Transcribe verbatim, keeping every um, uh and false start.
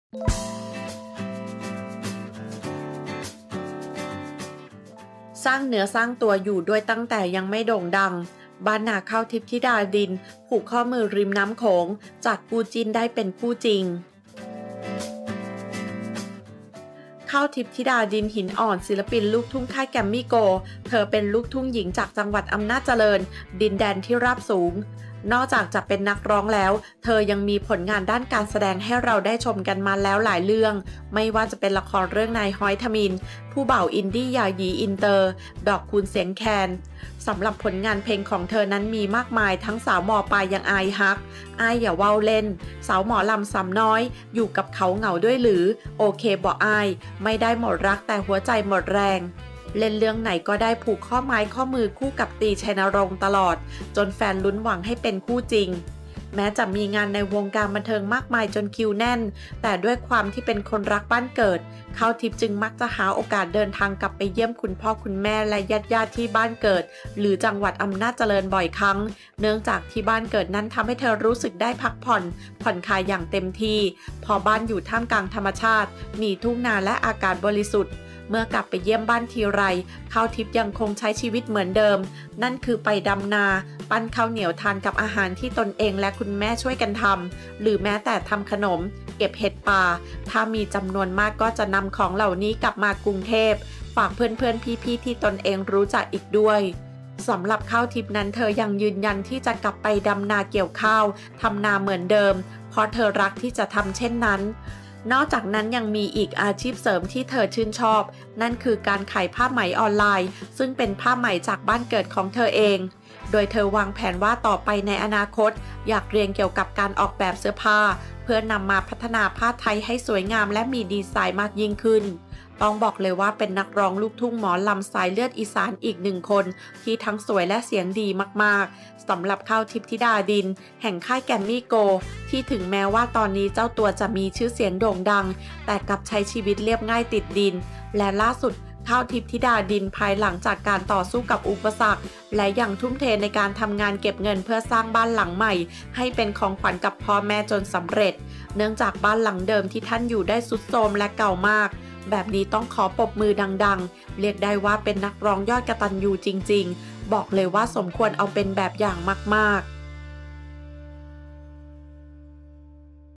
สร้างเนื้อสร้างตัวอยู่ด้วยตั้งแต่ยังไม่โด่งดังบ้านนาข้าวทิพย์ธิดาดินผูกข้อมือริมน้ำโขงจากคู่จิ้นได้เป็นคู่จริงข้าวทิพย์ธิดาดินหินอ่อนศิลปินลูกทุ่งค่ายแกรมมี่โกเธอเป็นลูกทุ่งหญิงจากจังหวัดอำนาจเจริญดินแดนที่ราบสูงนอกจากจะเป็นนักร้องแล้วเธอยังมีผลงานด้านการแสดงให้เราได้ชมกันมาแล้วหลายเรื่องไม่ว่าจะเป็นละครเรื่องนายฮ้อยทมิฬผู้บ่าวอินดี้ยายีอินเตอร์ดอกคูณเสียงแคนสำหรับผลงานเพลงของเธอนั้นมีมากมายทั้งสาวหมอปลายยังอายฮักอายอย่าเว้าเล่นสาวหมอลำสำน้อยอยู่กับเขาเหงาด้วยหรือโอเคบอกอายไม่ได้หมดรักแต่หัวใจหมดแรงเล่นเรื่องไหนก็ได้ผูกข้อไม้ข้อมือคู่กับตีชัยนรงค์ตลอดจนแฟนลุ้นหวังให้เป็นคู่จริงแม้จะมีงานในวงการบันเทิงมากมายจนคิวแน่นแต่ด้วยความที่เป็นคนรักบ้านเกิดข้าวทิพย์จึงมักจะหาโอกาสเดินทางกลับไปเยี่ยมคุณพ่อคุณแม่และญาติญาติที่บ้านเกิดหรือจังหวัดอำนาจเจริญบ่อยครั้งเนื่องจากที่บ้านเกิดนั้นทำให้เธอรู้สึกได้พักผ่อนผ่อนคลายอย่างเต็มที่พอบ้านอยู่ท่ามกลางธรรมชาติมีทุ่งนาและอากาศบริสุทธิ์เมื่อกลับไปเยี่ยมบ้านทีไรข้าวทิพย์ยังคงใช้ชีวิตเหมือนเดิมนั่นคือไปดำนาปั้นข้าวเหนียวทานกับอาหารที่ตนเองและคุณแม่ช่วยกันทำหรือแม้แต่ทำขนมเก็บเห็ดป่าถ้ามีจำนวนมากก็จะนำของเหล่านี้กลับมากรุงเทพฝากเพื่อนๆพี่ๆที่ตนเองรู้จักอีกด้วยสำหรับข้าวทิพย์นั้นเธอยังยืนยันที่จะกลับไปดำนาเกี่ยวข้าวทำนาเหมือนเดิมเพราะเธอรักที่จะทำเช่นนั้นนอกจากนั้นยังมีอีกอาชีพเสริมที่เธอชื่นชอบนั่นคือการขายผ้าไหมออนไลน์ซึ่งเป็นผ้าไหมจากบ้านเกิดของเธอเองโดยเธอวางแผนว่าต่อไปในอนาคตอยากเรียนเกี่ยวกับการออกแบบเสื้อผ้าเพื่อนำมาพัฒนาผ้าไทยให้สวยงามและมีดีไซน์มากยิ่งขึ้นต้องบอกเลยว่าเป็นนักร้องลูกทุ่งหมอลำสายเลือดอีสานอีกหนึ่งคนที่ทั้งสวยและเสียงดีมากๆสำหรับข้าวทิพย์ธิดาดินแห่งค่ายแกรมมี่โกที่ถึงแม้ว่าตอนนี้เจ้าตัวจะมีชื่อเสียงโด่งดังแต่กลับใช้ชีวิตเรียบง่ายติดดินและล่าสุดข้าวทิพย์ธิดาดินภายหลังจากการต่อสู้กับอุปสรรคและยังทุ่มเทในการทำงานเก็บเงินเพื่อสร้างบ้านหลังใหม่ให้เป็นของขวัญกับพ่อแม่จนสำเร็จเนื่องจากบ้านหลังเดิมที่ท่านอยู่ได้ทรุดโทรมและเก่ามากแบบนี้ต้องขอปรบมือดังๆเรียกได้ว่าเป็นนักร้องยอดกตัญญูจริงๆบอกเลยว่าสมควรเอาเป็นแบบอย่างมากๆ